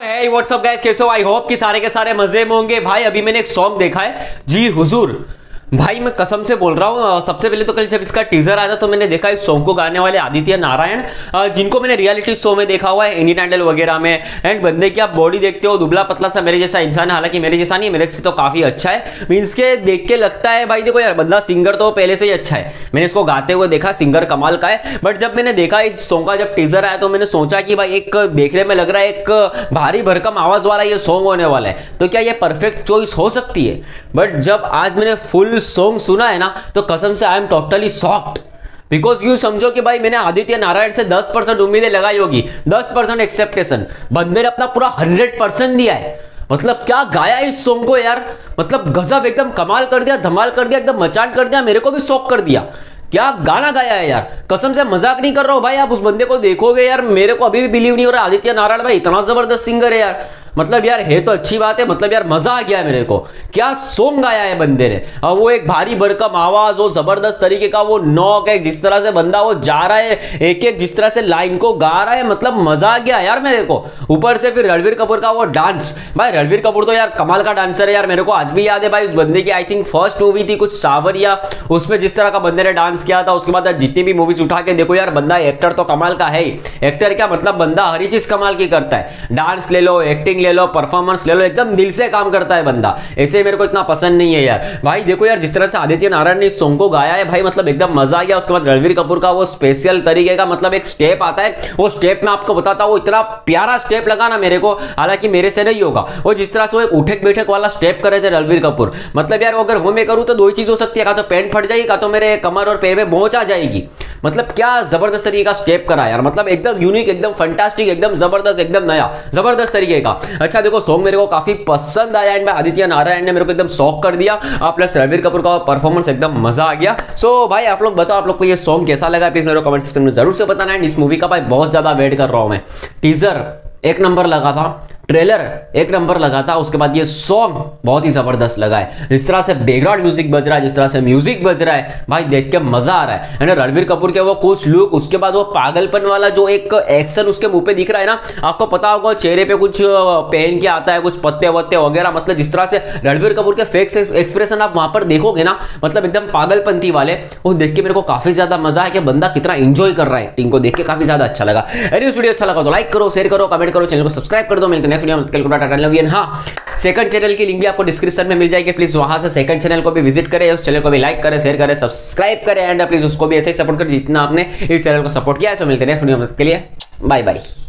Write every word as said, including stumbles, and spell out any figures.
है WhatsApp guys, कैसे हो? आई होप कि सारे के सारे मजे में होंगे। भाई अभी मैंने एक सॉन्ग देखा है, जी हुजूर। भाई मैं कसम से बोल रहा हूँ, सबसे पहले तो कल जब इसका टीजर आया था तो मैंने देखा इस सॉन्ग को गाने वाले आदित्य नारायण, जिनको मैंने रियलिटी शो में देखा हुआ है, इंडियन आइडल वगैरह में। एंड बंदे की आप बॉडी देखते हो, दुबला पतला सा मेरे जैसा इंसान है, हालांकि मेरे जैसा नहीं है, मेरे से तो काफी अच्छा है। मीन्स के देख के लगता है भाई देखो यार, बंदा सिंगर तो पहले से ही अच्छा है, मैंने इसको गाते हुए देखा, सिंगर कमाल का है। बट जब मैंने देखा इस सॉन्ग का जब टीजर आया तो मैंने सोचा कि भाई एक देखने में लग रहा है एक भारी भरकम आवाज वाला ये सॉन्ग होने वाला है, तो क्या ये परफेक्ट चॉइस हो सकती है? बट जब आज मैंने फुल सॉन्ग सुना है ना, तो कसम से I am totally shocked. Because you समझो कि भाई मैंने आदित्य नारायण से दस परसेंट उम्मीदें लगाई होगी, दस परसेंट एक्सेप्टेशन, बंदे ने अपना पूरा हंड्रेड परसेंट दिया है। मतलब क्या गाया इस सॉन्ग को यार, मतलब गजब, एकदम कमाल कर दिया, धमाल कर दिया, एकदम मचान कर दिया, मेरे को भी शॉक कर दिया। क्या गाना गाया है यार, कसम से मजाक नहीं कर रहा हूं भाई। आप उस बंदे को देखोगे यार, मेरे को अभी भी बिलीव नहीं हो रहा आदित्य नारायण भाई इतना जबरदस्त सिंगर है यार। मतलब यार है तो अच्छी बात है, मतलब यार मजा आ गया है मेरे को। क्या सॉन्ग गाया है बंदे ने, और वो एक भारी भरकम आवाज, वो जबरदस्त तरीके का वो नॉक है, जिस तरह से बंदा वो जा रहा है, एक एक जिस तरह से लाइन को गा रहा है, मतलब मजा आ गया यार मेरे को। ऊपर से फिर रणवीर कपूर का वो डांस, भाई रणवीर कपूर तो यार कमाल का डांसर है यार। मेरे को आज भी याद है भाई उस बंदे की आई थिंक फर्स्ट मूवी थी कुछ सावरिया, उसमें जिस तरह का बंदे ने डांस किया था। उसके बाद जितनी भी मूवीज उठा के देखो यार, बंदा एक्टर तो कमाल का है ही। एक्टर क्या मतलब, बंदा हर चीज कमाल की करता है, डांस ले लो, एक्टिंग ले लो, परफॉर्मेंस ले लो, एकदम दिल से काम करता है बंदा। ऐसे मेरे को इतना पसंद नहीं है यार। भाई देखो यार, जिस तरह से आदित्य नारायण ने इस सॉन्ग को गाया है भाई, मतलब एकदम मजा आ गया। उसके बाद रणवीर कपूर का वो स्पेशल तरीके का मतलब एक स्टेप आता है, वो स्टेप में आपको बताता हूँ, इतना प्यारा स्टेप लगा ना मेरे को, हालांकि मेरे से नहीं होगा। वो जिस तरह से वो एक उठक बैठक वाला स्टेप कर रहे थे रणवीर कपूर, मतलब यार अगर वो मैं करूँ तो दो ही चीज हो सकती है, का तो पैंट फट जाएगी, का तो मेरे कमर और पैर में मोच आ जाएगी। मतलब क्या जबरदस्त तरीके का स्टेप करा यार, मतलब एकदम यूनिक, एकदम फंटास्टिक, एकदम जबरदस्त, एकदम नया जबरदस्त तरीके का। अच्छा देखो, सॉन्ग मेरे को काफी पसंद आया, एंड आदित्य नारायण ने मेरे को एकदम शॉक कर दिया, प्लस रणवीर कपूर का परफॉर्मेंस एकदम मजा आ गया। सो भाई आप लोग बताओ, आप लोग को ये सॉन्ग कैसा लगा, प्लीज मेरे कमेंट सेक्शन में जरूर से बताना। एंड इस मूवी का भाई बहुत ज्यादा वेट कर रहा हूं मैं। टीजर एक नंबर लगा था, ट्रेलर एक नंबर लगा था, उसके बाद ये सॉन्ग बहुत ही जबरदस्त लगा है। जिस तरह से बैकग्राउंड म्यूजिक बज रहा है, जिस तरह से म्यूजिक बज रहा है भाई, देख के मजा आ रहा है। है ना, रणवीर कपूर के वो कुछ लुक, उसके बाद वो पागलपन वाला जो एक एक्शन उसके मुंह पे दिख रहा है ना, आपको पता होगा चेहरे पे कुछ पहन के आता है, कुछ पत्ते वत्ते वगैरह, मतलब जिस तरह से रणवीर कपूर के फेस एक्सप्रेशन आप वहां पर देखोगे ना, मतलब एकदम पागलपंती वाले, वो देख के मेरे को काफी ज्यादा मजा है कि बंदा कितना एंजॉय कर रहा है। इनको देख के काफी ज्यादा अच्छा लगा। एनीवेज वीडियो अच्छा लगा तो लाइक करो, शेयर करो, कमेंट करो, चैनल को सब्सक्राइब कर दो। मिलते हैं नेक्स्ट वीडियो में। हाँ, सेकंड चैनल की लिंक भी आपको डिस्क्रिप्शन में मिल जाएगी, प्लीज वहां से सेकंड चैनल को भी विजिट करें, उस चैनल को भी लाइक करें, शेयर करें, सब्सक्राइब करें, एंड प्लीज उसको भी ऐसे ही सपोर्ट करें जितना आपने इस चैनल को सपोर्ट किया है। सो मिलते हैं नेक्स्ट वीडियो में, के लिए बाय बाय।